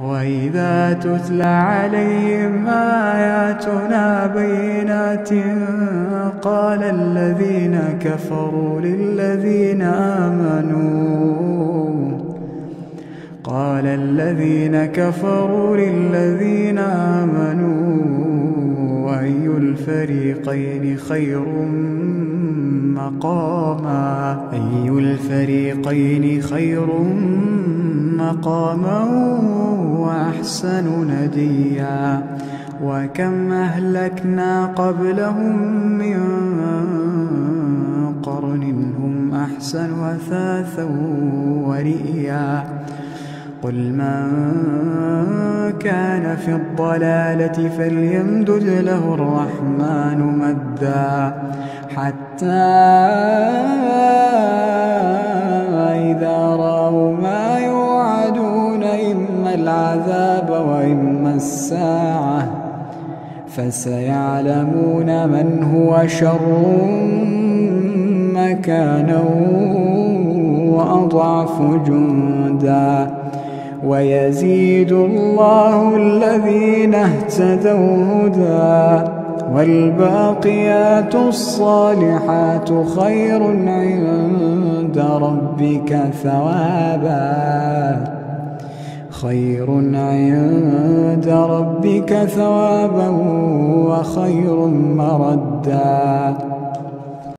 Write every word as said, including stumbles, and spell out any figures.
وإذا تتلى عليهم آياتنا بينات قال الذين كفروا للذين آمنوا قال الذين كفروا للذين آمنوا أي الفريقين خير مقاما أي الفريقين خير مقاما وأحسن نديا وكم أهلكنا قبلهم من قرن هم أحسن أثاثا ورئيا قل من كان في الضلالة فليمدد له الرحمن مدا حتى إذا رأوا ما يوعدون إما العذاب وإما الساعة فسيعلمون من هو شر مكانا وأضعف جندا ويزيد الله الذين اهتدوا هدى والباقيات الصالحات خير عند ربك ثوابا خير عند ربك ثوابا وخير مردا